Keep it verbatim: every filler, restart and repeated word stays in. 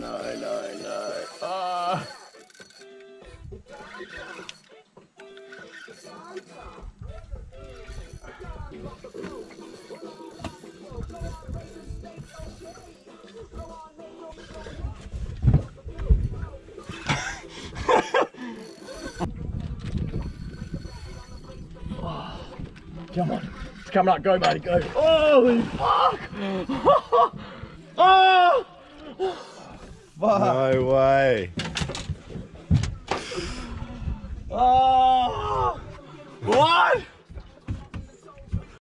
no, no, no. Ah. Come on, it's coming up, go buddy, go. Holy fuck! Oh! Fuck. No way. Oh! What?